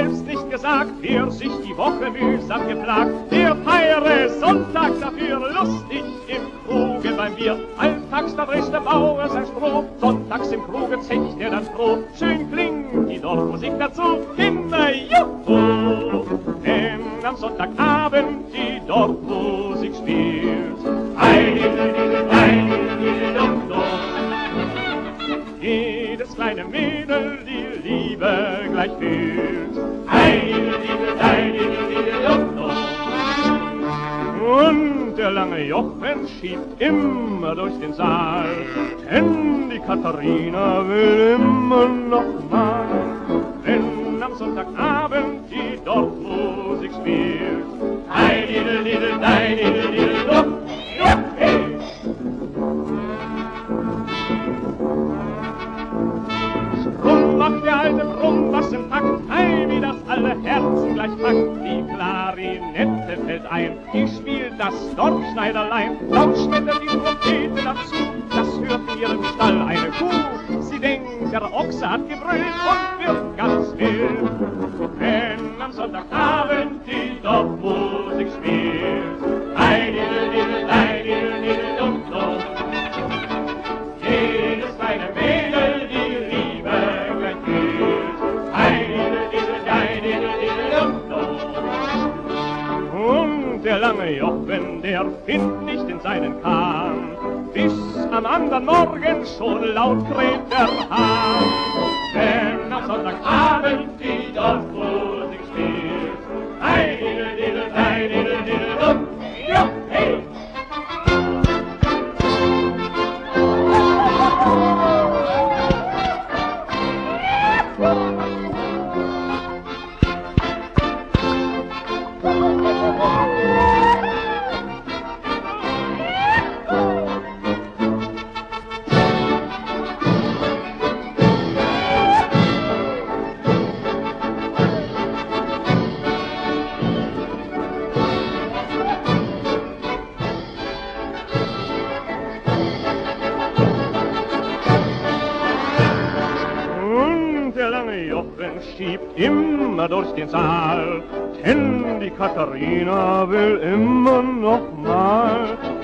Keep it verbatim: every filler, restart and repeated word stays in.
selbst nicht gesagt, wer sich die Woche mühsam geplagt, der feiere Sonntag dafür lustig im Kruge beim Bier. Alltags da drescht der Bauer sein Stroh, sonntags im Kruge zecht er dann froh. Schön klingt die Dorfmusik dazu, immer juhu, wenn am Sonntagabend die Dorfmusik spielt. Ei, diddle, diddle, ei, diddle, diddle, dum, dum. Jedes kleine Mädel die Liebe gleich fühlt. Ei, diddle, diddle, ei, diddle, diddle, dum, dum. Und der lange Jochen schiebt immer durch den Saal, denn die Katharina will immer noch mal, wenn am Sonntagabend die Dorfmusik spielt. Ei, diddle, diddle, ei, diddle, diddle, dum, ja, hey. Drum macht der alte Brummbass im Takt, ei, wie das alle Herzen gleich packt. Die Klarinette fällt ein, die spielt das Dorfschneiderlein. Laut schmettert die Trompete dazu, das hört in ihrem Stall eine Kuh. Sie denkt, der Ochse hat gebrüllt und wird ganz wild, wenn am Sonntagabend die Dorfmusik spielt. Ei, diddle, diddle, ei, diddle, diddle, dum, dum. Jedes kleine Mädel die Liebe gleich fühlt. Ei, diddle, diddle, ei, diddle, diddle, dum, dum. Und der lange Jochen, der findet nicht in seinen Kahn, bis am anderen Morgen schon laut kräht der Hahn, wenn am Sonntagabend die Dorfmusik spielt. Ei, diddle, diddle, ei, diddle, diddle, dum, ja, hey! Schiebt immer durch den Saal, denn die Katharina will immer noch mal,